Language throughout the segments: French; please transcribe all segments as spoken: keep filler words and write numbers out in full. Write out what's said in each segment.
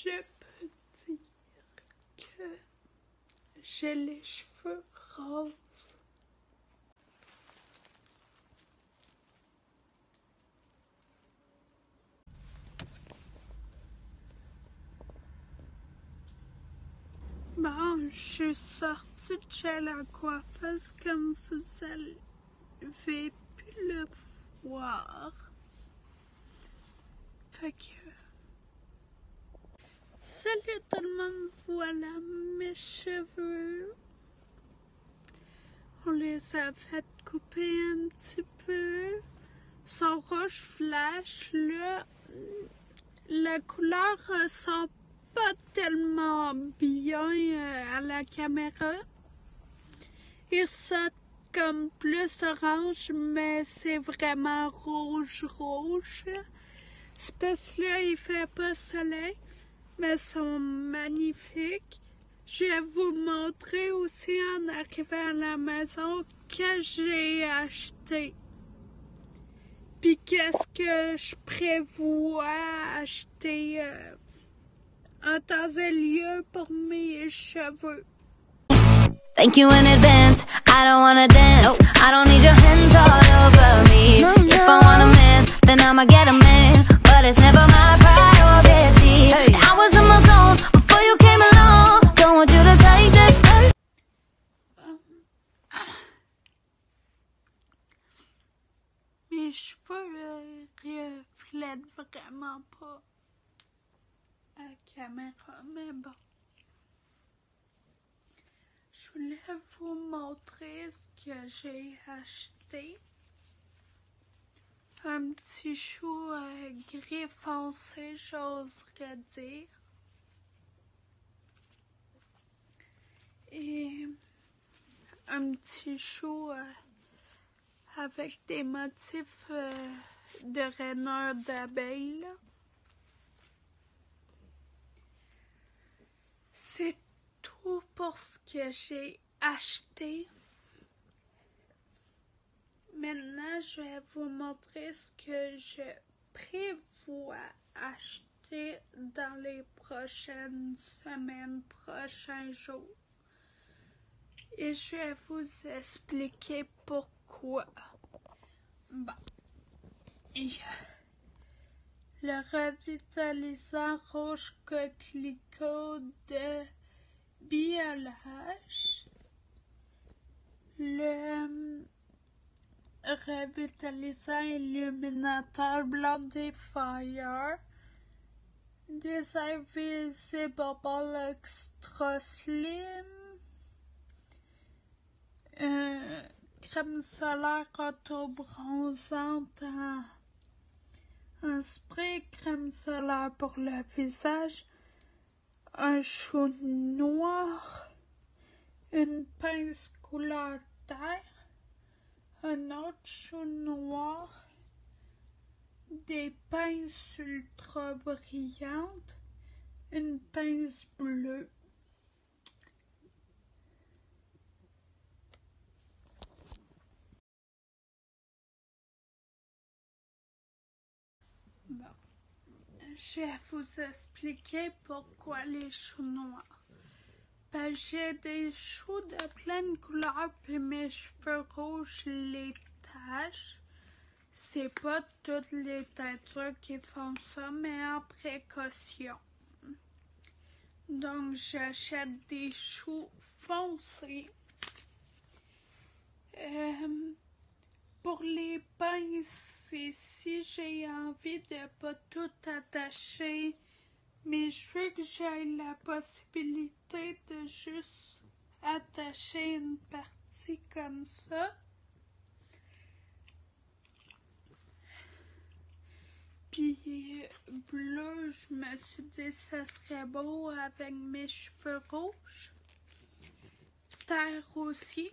je peux dire que j'ai les cheveux roses. Bon, je suis sortie de chez la coiffeuse comme vous avez pu le voir. Fait que... Salut tout le monde, voilà mes cheveux. On les a fait couper un petit peu. Son rouge flash, là, la couleur ressort pas tellement bien à la caméra. Il sort comme plus orange, mais c'est vraiment rouge-rouge. C'est parce que là, il fait pas soleil, mais ils sont magnifiques. Je vais vous montrer aussi en arrivant à la maison que j'ai acheté. Puis qu'est-ce que je prévois acheter euh, en temps et lieu pour mes cheveux. Thank you in advance, I don't wanna dance, nope. I don't need your hands all over me, no, no. If I want a man, then I'ma get a man, but it's never my priority, hey. I was in my zone, before you came along, don't want you to take this first. um, ah. Mes cheveux euh, reflètent vraiment pas à la caméra, mais bon. Je voulais vous montrer ce que j'ai acheté. Un petit chou euh, gris foncé, j'oserais dire. Et un petit chou euh, avec des motifs euh, de rainure d'abeilles. C'est tout pour ce que j'ai acheté. Maintenant, je vais vous montrer ce que je prévois acheter dans les prochaines semaines, prochains jours. Et je vais vous expliquer pourquoi. Bon. Et le revitalisant rouge coquelicot de Biolage. Le revitalisant illuminateur Blondie Fire, des Invisible Extra Slim, euh, crème solaire auto-bronzante en, en spray, crème solaire pour le visage, un chou noir, une pince couleur terre, un autre chou noir, des pinces ultra brillantes, une pince bleue. Bon, je vais vous expliquer pourquoi les choux noirs. Ben, j'ai des choux de pleine couleur, puis mes cheveux rouges les tachent. C'est pas toutes les teintures qui font ça, mais en précaution. Donc, j'achète des choux foncés. Euh, pour les pinces, si j'ai envie de pas tout attacher mes cheveux, que j'ai la possibilité de juste attacher une partie comme ça. Puis bleu, je me suis dit ça serait beau avec mes cheveux rouges. Terre aussi.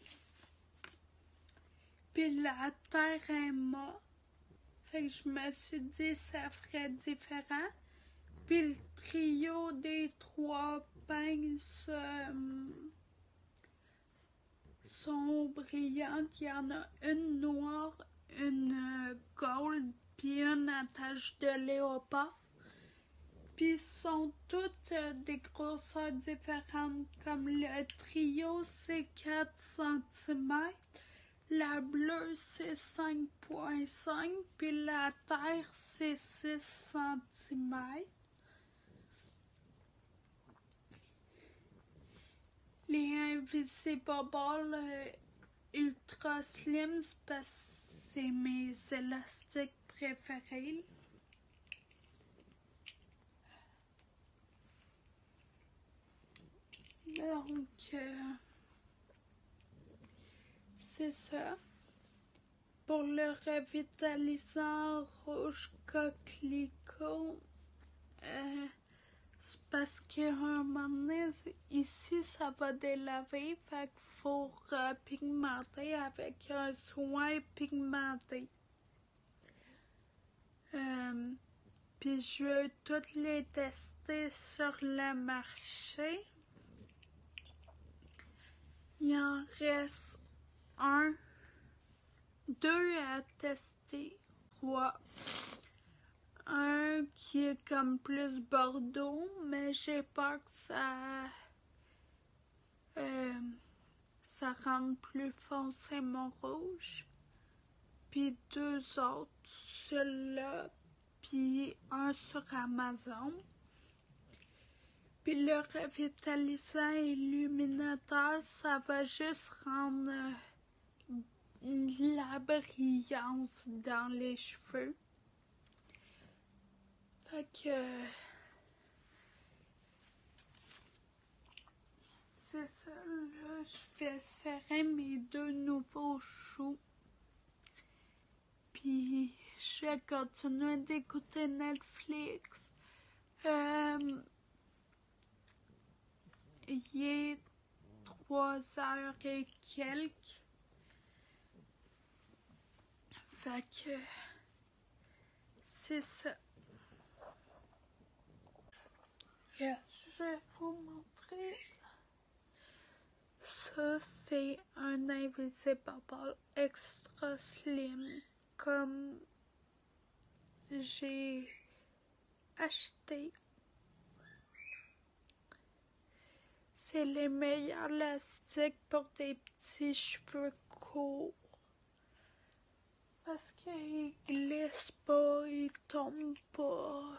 Puis la terre est mauve. Fait que je me suis dit ça ferait différent. Puis le trio des trois pinces euh, sont brillantes. Il y en a une noire, une euh, gold, puis une à tache de léopard. Puis sont toutes euh, des grosseurs différentes, comme le trio c'est quatre centimètres, la bleue c'est cinq virgule cinq, puis la terre c'est six centimètres. Les Invisible euh, Ultra Slim, c'est parce que c'est mes élastiques préférés. Donc, euh, c'est ça. Pour le revitalisant rouge coquelicot, euh, c'est parce qu'à un moment donné, ici, ça va délaver, fait qu'il faut repigmenter avec un soin pigmenté. Euh, Puis je veux toutes les tester sur le marché. Il en reste un, deux à tester, trois. Un qui est comme plus bordeaux, mais j'ai peur que ça, euh, ça rende plus foncé mon rouge. Puis deux autres, celui-là, puis un sur Amazon. Puis le revitalisant illuminateur, ça va juste rendre euh, la brillance dans les cheveux. Fait que c'est ça, là, je vais serrer mes deux nouveaux choux. Puis je vais continuer d'écouter Netflix. Euh, il est trois heures et quelques. Fait que c'est ça. Yeah, je vais vous montrer. Ça, c'est un Invisible extra slim comme j'ai acheté. C'est les meilleurs élastiques pour des petits cheveux courts. Parce qu'ils glissent pas, ils tombent pas.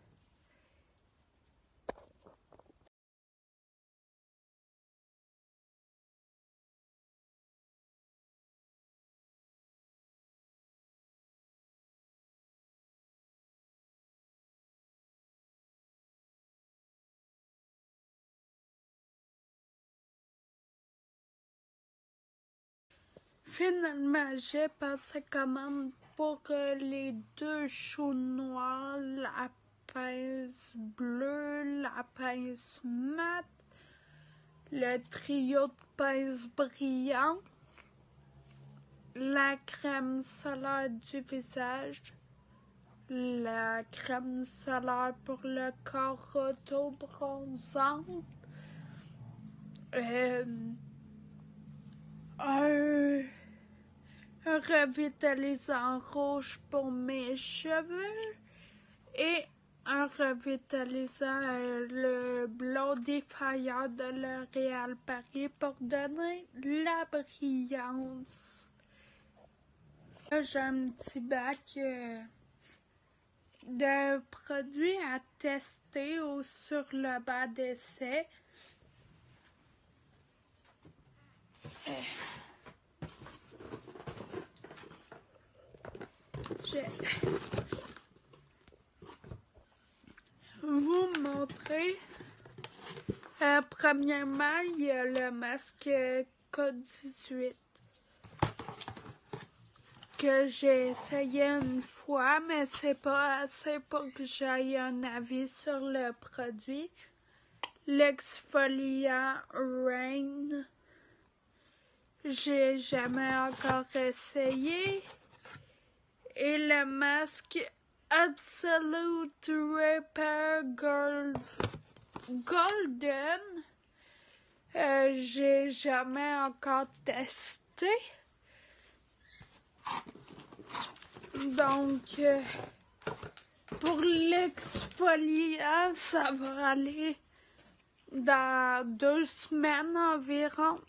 Finalement, j'ai passé commande pour euh, les deux choux noirs, la pince bleue, la pince mat, le trio de pince brillante, la crème solaire du visage, la crème solaire pour le corps auto-bronzant, euh, un... un revitalisant rouge pour mes cheveux et un revitalisant euh, le Blondifier de L'Oréal Paris pour donner la brillance. Là, j'ai un petit bac euh, de produits à tester ou sur le bas d'essai. Euh. Je vais vous montrer. Euh, premièrement, il y a le masque code dix-huit que j'ai essayé une fois, mais c'est pas assez pour que j'aille un avis sur le produit. L'exfoliant Rain, j'ai jamais encore essayé. Et le masque Absolute Repair Gold Golden, euh, j'ai jamais encore testé. Donc, euh, Pour l'exfoliant, ça va aller dans deux semaines environ.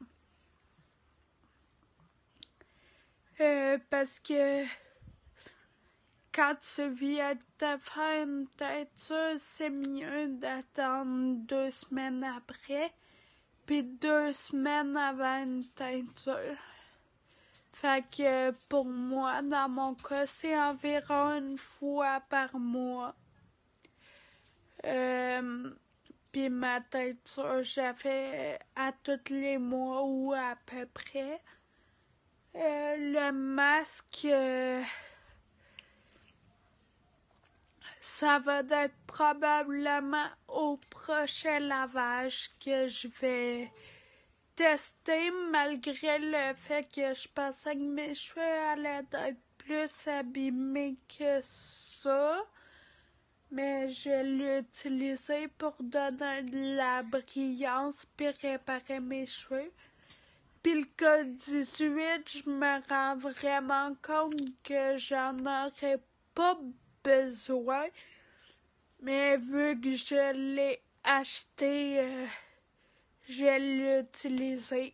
Euh, parce que quand tu viens de te faire une teinture, c'est mieux d'attendre deux semaines après, puis deux semaines avant une teinture. Fait que pour moi, dans mon cas, c'est environ une fois par mois. Euh, puis ma teinture, j'ai fait à tous les mois ou à peu près. Euh, le masque, euh, ça va être probablement au prochain lavage que je vais tester, malgré le fait que je pensais que mes cheveux allaient être plus abîmés que ça. Mais je vais l'utiliser pour donner de la brillance puis réparer mes cheveux. Puis le cas dix-huit, je me rends vraiment compte que j'en aurais pas besoin. Mais vu que je l'ai acheté, euh, je vais l'utiliser.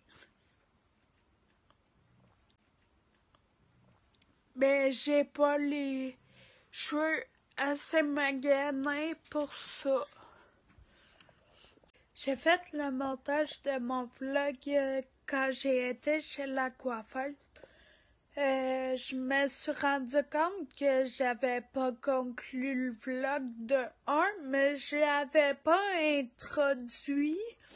Mais j'ai pas les cheveux assez maganés pour ça. J'ai fait le montage de mon vlog euh, quand j'ai été chez la coiffeuse. Euh, je me suis rendu compte que j'avais pas conclu le vlog de un, mais je l'avais pas introduit.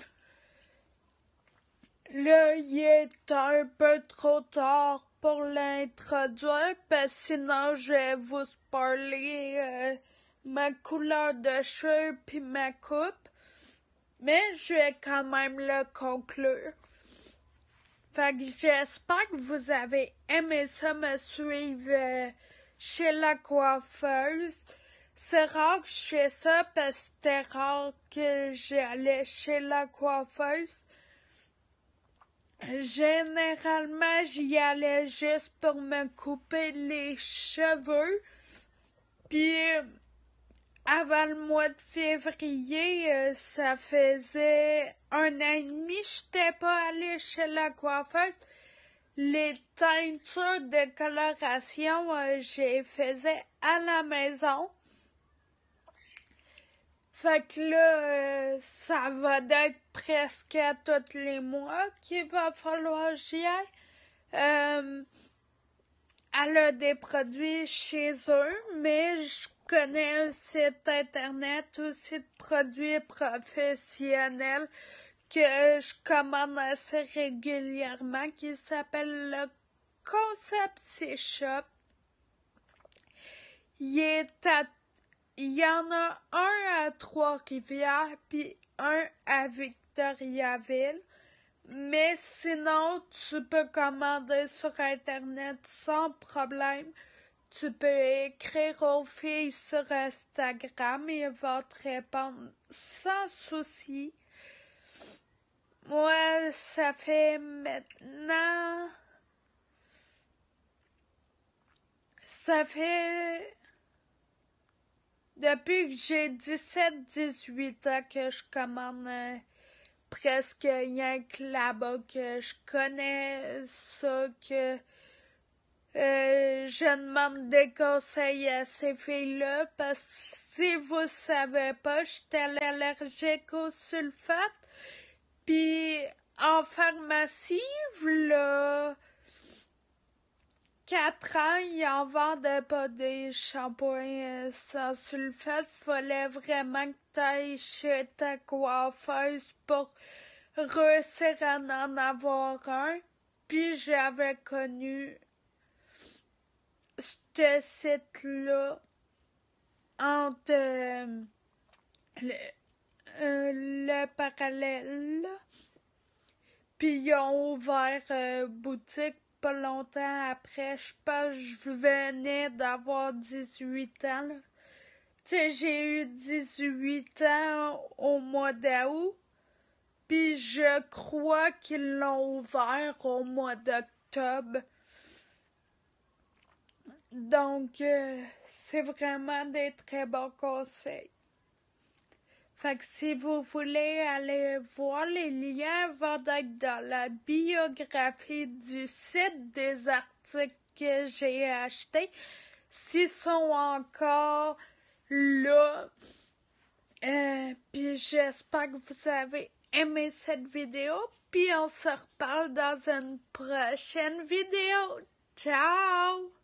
Là, il est un peu trop tard pour l'introduire, parce que sinon je vais vous spoiler euh, ma couleur de cheveux puis ma coupe. Mais je vais quand même le conclure. Fait que j'espère que vous avez aimé ça, me suivre euh, chez la coiffeuse. C'est rare que je fais ça parce que c'était rare que j'allais chez la coiffeuse. Généralement, j'y allais juste pour me couper les cheveux. Puis avant le mois de février, euh, ça faisait un an et demi que j'étais pas allée chez la coiffeuse. Les teintures de coloration, euh, je les faisais à la maison. Fait que là, euh, ça va être presque à tous les mois qu'il va falloir que j'y aille. Euh, elle a des produits chez eux, mais je connais un site internet aussi de produits professionnels que je commande assez régulièrement qui s'appelle le Concept Shop. Il est à Il y en a un à Trois-Rivières puis un à Victoriaville. Mais sinon, tu peux commander sur Internet sans problème. Tu peux écrire aux filles sur Instagram et elles vont te répondre sans souci. Moi, ça fait maintenant... Ça fait... Depuis que j'ai dix-sept dix-huit ans que je commande euh, presque rien que là-bas, que je connais ça, que euh, je demande des conseils à ces filles-là, parce que si vous savez pas, j'étais allergique au sulfate, puis en pharmacie, là, quatre ans, ils en vendaient pas des shampoings sans sulfate. Fallait vraiment que tu ailles chez ta coiffeuse pour réussir à en avoir un. Puis j'avais connu ce site-là entre euh, le, euh, le parallèle. Puis ils ont ouvert euh, boutique pas longtemps après. Je pense que je venais d'avoir dix-huit ans. Tu sais, j'ai eu dix-huit ans au mois d'août. Puis je crois qu'ils l'ont ouvert au mois d'octobre. Donc, euh, c'est vraiment des très bons conseils. Fait que si vous voulez aller voir, les liens vont être dans la biographie du site des articles que j'ai achetés. S'ils sont encore là, euh, puis j'espère que vous avez aimé cette vidéo, puis on se reparle dans une prochaine vidéo. Ciao!